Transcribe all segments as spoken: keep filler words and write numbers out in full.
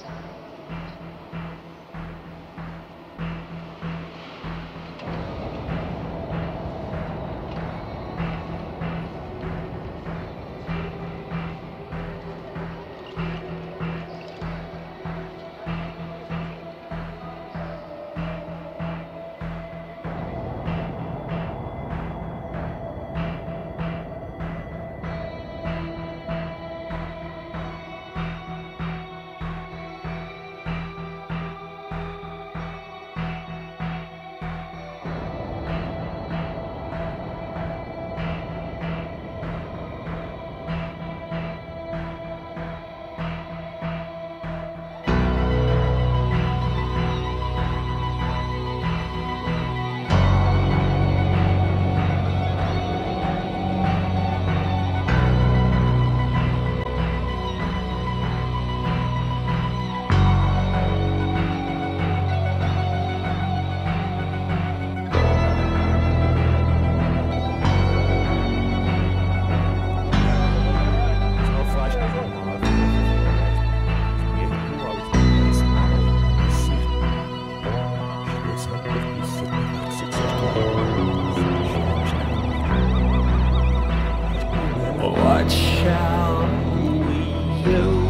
What shall we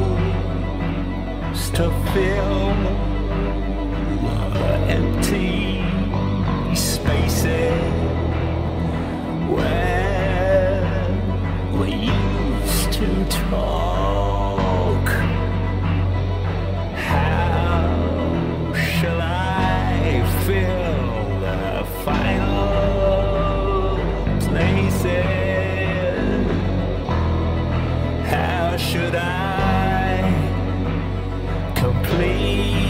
use to fill the empty spaces where we used to talk? How shall I fill the final places? How should I complete